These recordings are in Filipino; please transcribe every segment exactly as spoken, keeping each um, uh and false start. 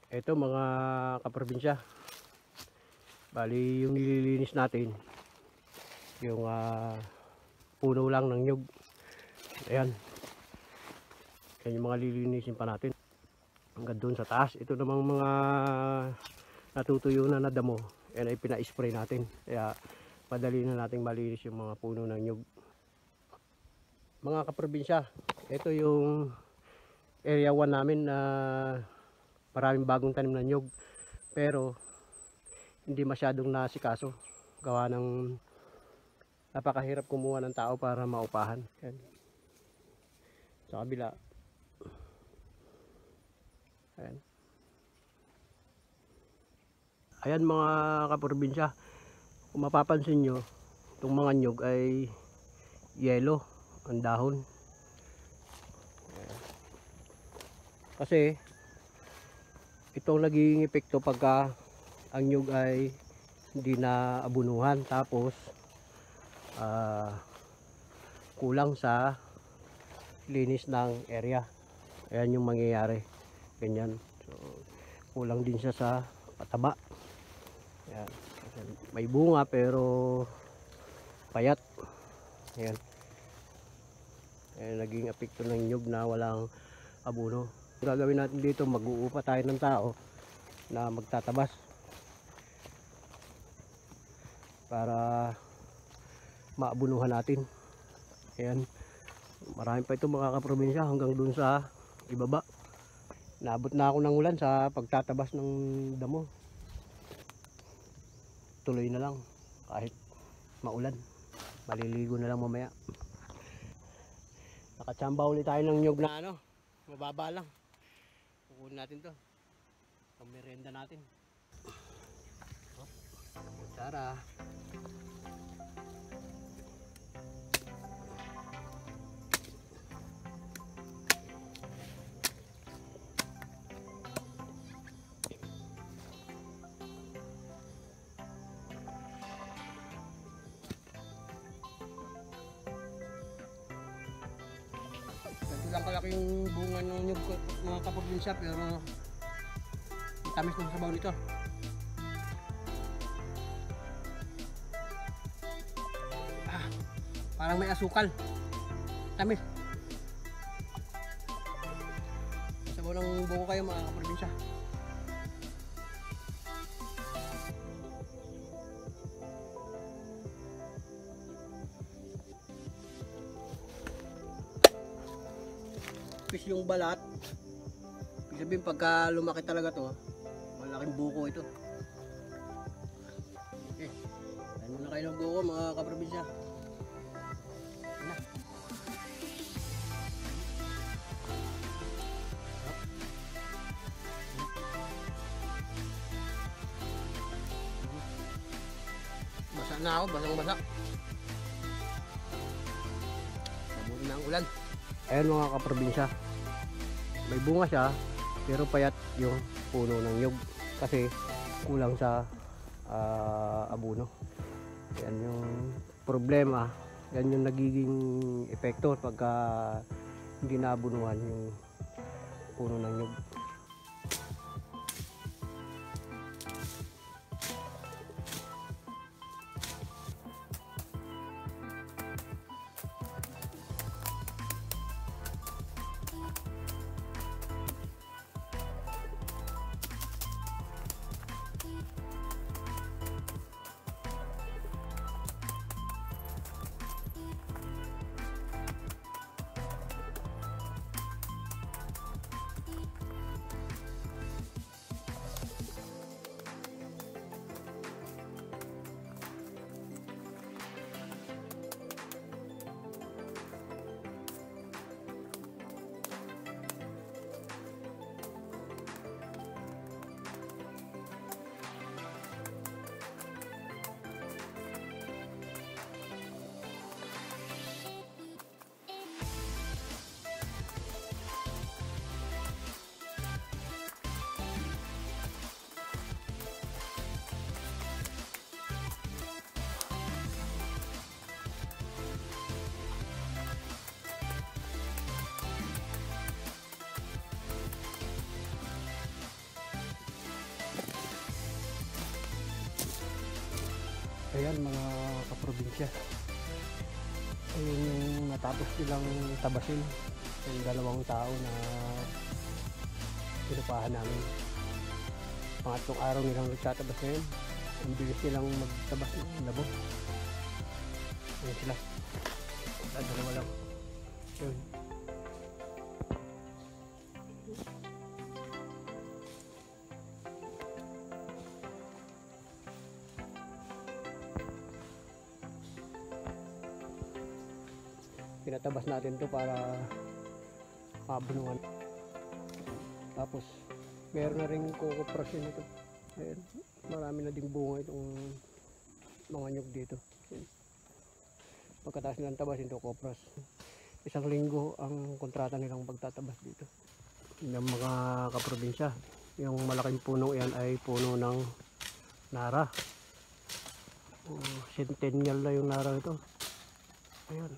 Ito mga kaprobinsya, bali yung nililinis natin yung uh, puno lang ng nyug. Ayan, yan yung mga lilinisin pa natin hanggang doon sa taas. Ito namang mga natutuyo na na damo, yan ay pina-spray natin, kaya madali na nating malinis yung mga puno ng nyug. Mga kaprobinsya, ito yung area one namin na maraming bagong tanim na nyug, pero hindi masyadong nasikaso gawa ng napakahirap kumuha ng tao para maupahan. Yan. Sa kabila, ayan. Ayan mga kaprobinsya, kung mapapansin nyo, itong mga nyug ay yellow ang dahon. Ayan. Kasi itong naging epekto pagka ang nyug ay hindi na abunuhan, tapos uh, kulang sa linis ng area. Ayan yung mangyayari, ganyan. So kulang din siya sa pataba. Ayan. May bunga pero payat. Ayan. Ayan, naging epekto ng nyug na walang abuno. Gagawin natin dito, mag-uupa tayo ng tao na magtatabas para maabunuhan natin. Ayan, marami pa ito mga kaprobinsya hanggang dun sa ibaba. Naabot na ako ng ulan sa pagtatabas ng damo. Tuloy na lang kahit maulan, maliligo na lang mamaya. Nakatsamba ulit tayo ng nyug na ano, mababa lang. Kukunin natin to pang merienda natin. Tara. Ganito lang kalaking bunga ng nyug mga kaprobinsya, pero tamis ng sabaw nito. Ah, parang may asukal. Tamis. Sabaw ng buko kayo mga kaprobinsya. Pis yung balat. Ibig sabihin pagka lumaki talaga to, malaking buko ito. Okay, tayo muna kayo ng buko mga kaprobinsya. Ayan na. Basa na ako, basang basa. Sabunin na ang ulan. Ayan mga kaprobinsya, may bunga siya pero payat yung puno ng nyug kasi kulang sa uh, abuno. Yan yung problema, yan yung nagiging epekto pagka hindi naabunuhan yung puno ng nyug. Ayan mga kaprobinsya, ayun yung natapos nilang tabasin yung dalawang tao na pinupahan namin. Pangatlong araw nilang nagtatabas ngayon. Ang bilis nilang magtabas ng labo. Ayan sila, ah, dalawa lang. Yun. Pinatabas natin to para mabunungan. Tapos meron na rin kukuprasyon ito. Ayan, marami na ding bunga itong mga nyug dito. Ayan. Pagkatapos nilang tabasin ito, kopras. Isang linggo ang kontrata nilang pagtatabas dito. Yung mga kaprobinsya, yung malaking puno yan ay puno ng nara. Oh, centennial na yung nara ito. Ayan.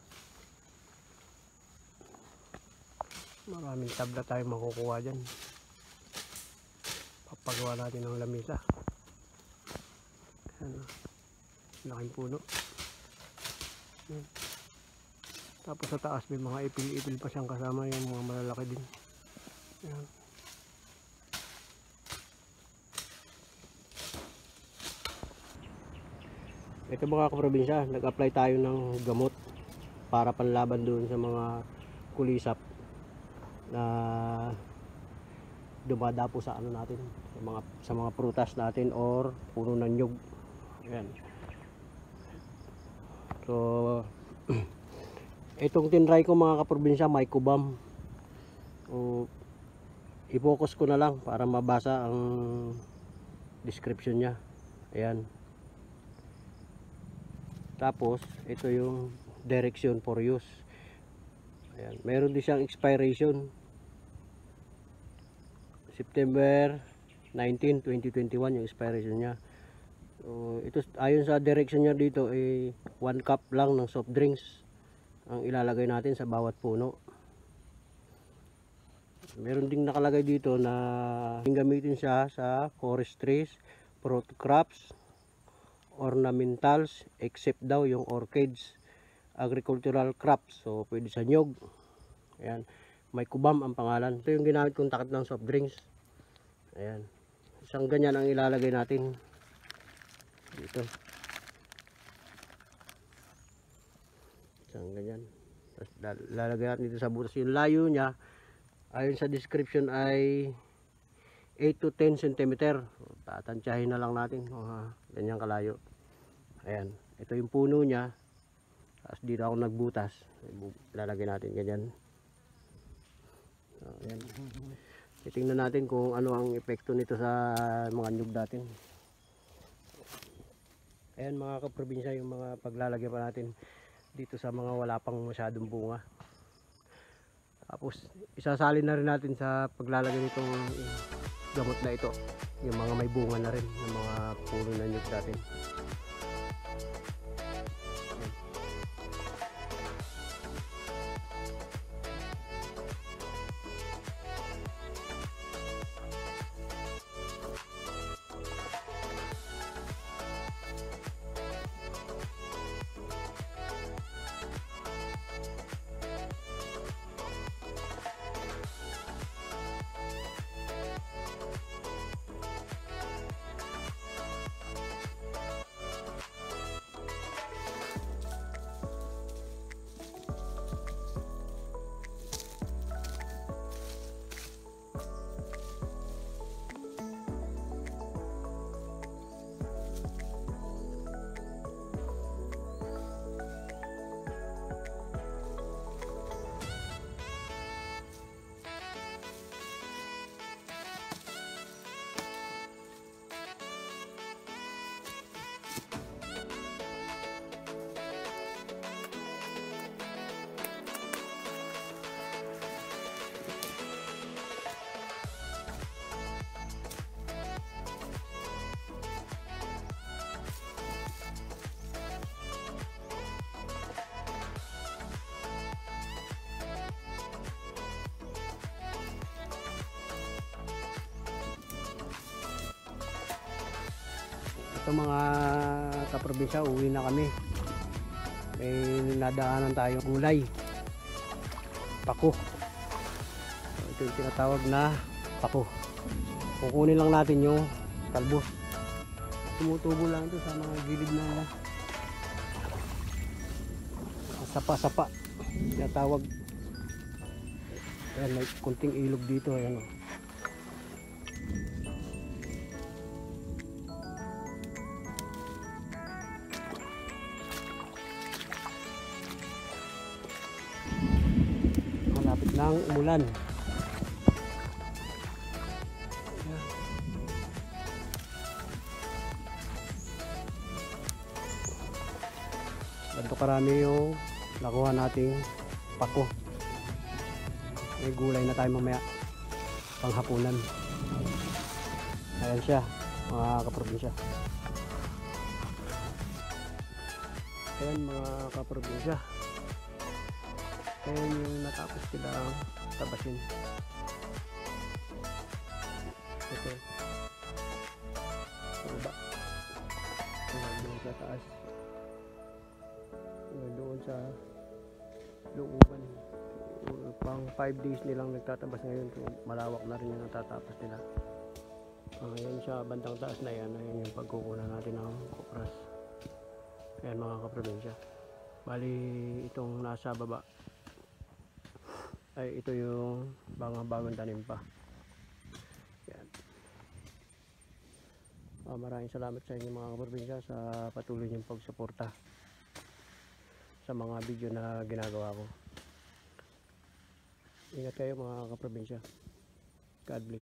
Maraming tabla tayong makukuha dyan. Papagawa natin ng lamisa. Ayan, laking puno. Ayan. Tapos sa taas may mga ipil-ipil pa siyang kasama, yung mga malalaki din. Ayan. Ito mga kaprobinsya, nag-apply tayo ng gamot para panlaban doon sa mga kulisap na dumadapo sa ano natin, sa mga sa mga prutas natin or puno ng nyug. Ayan. So itong tinry ko mga kaprobinsya, Mycobam. O i-focus ko na lang para mabasa ang description niya. Ayan. Tapos ito yung direction for use. Ayan. Meron din siyang expiration September nineteenth, twenty twenty-one yung expiration niya. So, ito ayon sa direction niya dito ay eh, one cup lang ng soft drinks ang ilalagay natin sa bawat puno. Meron ding nakalagay dito na gamitin siya sa forestries, fruit crops, ornamentals, except daw yung orchids, agricultural crops. So pwede sa nyog. Ayan. Mycobam ang pangalan. Ito yung ginamit kong takip ng soft drinks. Ayan. Isang ganyan ang ilalagay natin dito. Isang ganyan. Tapos lalagay natin dito sa butas. Yung layo niya, ayon sa description ay eight to ten centimeter. Tatansyahin na lang natin. Uh, ganyan kalayo. Ayan. Ito yung puno niya. Tapos dito ako nagbutas. Lalagay natin ganyan. So, ayan. Titingnan natin kung ano ang epekto nito sa mga nyug natin. Ayan mga kaprobinsya, yung mga paglalagay pa natin dito sa mga wala pang masyadong bunga. Tapos isasalin na rin natin sa paglalagay nitong gamot na ito yung mga may bunga na rin, yung mga puno na nyug natin. Ito mga kaprobinsya, uwi na kami. May nadaanan tayong gulay. Pako. Ito yung tinatawag na pako. Kukunin lang natin yung talbos. Tumutubo lang ito sa mga gilid na sapa-sapa. Tinatawag. Ayan, may kunting ilog dito. Ayan o. Malapit ng umulan. Ganito karami yung nakuha nating pako. May gulay na tayo mamaya panghapunan. Ayan siya mga kaprobinsya. Ayan mga kaprobinsya. Ayan yung natapos silang tabasin. Ito. Baba. Ayan doon sa taas. Ayan doon sa looban. Pang five days nilang nagtatabas ngayon. So, malawak na rin yung natatapos nila. Uh, ayan siya bandang taas na yan. Ayan yung pagkukunan natin ng kopras. Ayan mga kaprobinsya. Bali itong nasa baba ay ito yung mga bagong tanim pa. Ayan. Uh, maraming salamat sa inyo mga kaprobinsya sa patuloy niyong pagsuporta sa mga video na ginagawa ko. Ingat kayo mga kaprobinsya. God bless.